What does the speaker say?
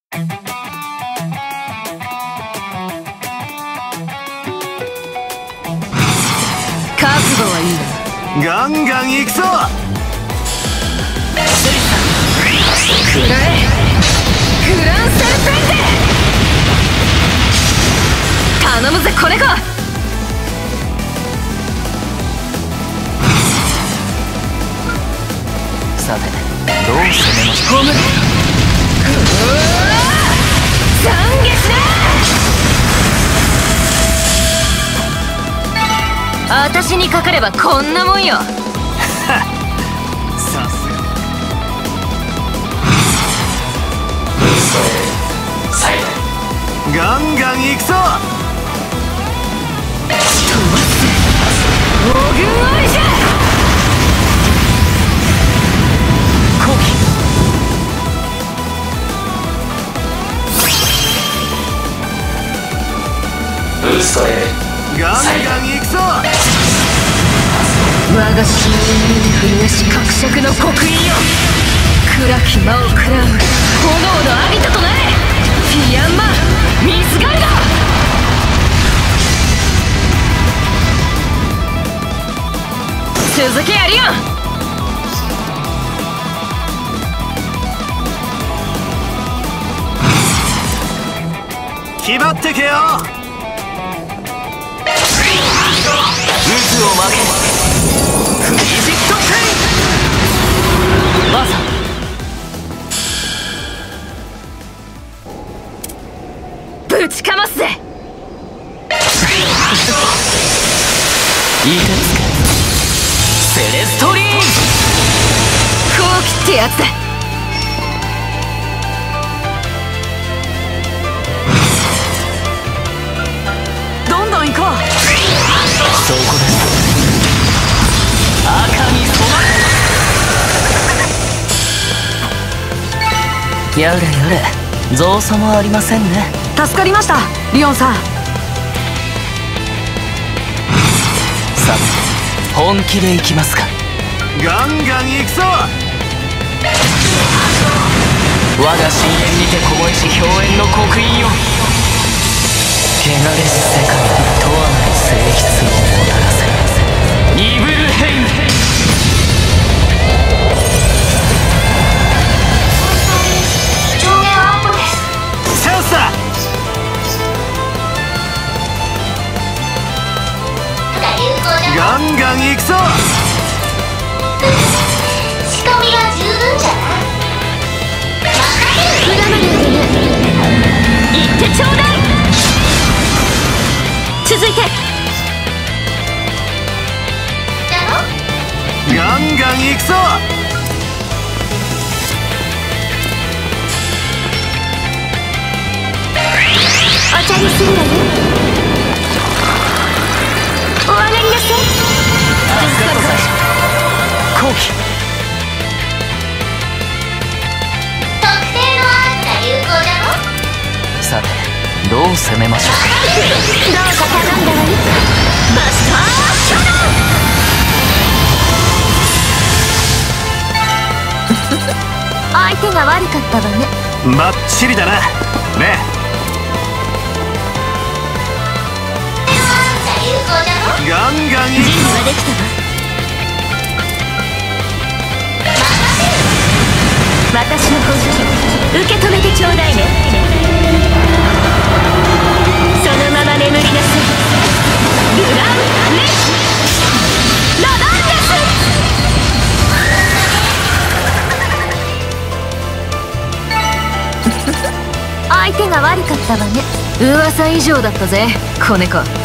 覚悟はいいな。 ガンガン行くぞ。 くらえグランセルペンテ。頼むぜコネコ。 さてどう攻めましょう。 ホム懺悔しな。私にかかればこんなもんよ。 さすがガンガン行くぞ。 オグンオリジャー。 ガンガン行くぞ。 我が深淵にて震えし伯爵の刻印よ。暗き魔を食らう炎のアビトとなれ。フィアンマミスガイド。続けやりよ。 気張ってけよ。 渦を巻け。フリジットペイン。バーサぶちかますぜ。 いてつけセレストリーン。 好機ってやつだ。どんどん行こう。 そこです。赤に染まれ。やれやれ造作もありませんね。 助かりましたリオンさん。 さて本気でいきますか。 ガンガン行くぞ。 我が深淵にて凍えし表縁の刻印よ。汚れし世界に永遠なる性質をもたらせ。ニブルヘイム。 上限アップです。 チャンスだ。ガンガン行くぞ。 仕込みは十分じゃな。 裏まで行ってちょうだい。続いてガンガン行くぞ。 お茶にするわよ。お上がりなさい。 助かったぜ。後期特定のアーツが有効じゃろ。 さてどう攻めましょう。 どうか頼んだわよ。バスターキャノン。相手が悪かったわね。 バッチリだな。ね。ガンガン行くぞ。 準備はできたわ。私の本気受け止めてちょうだいね。そのまま眠りなさい。ルランレスラダンデス。相手が悪かったわね。噂以上だったぜコネコ。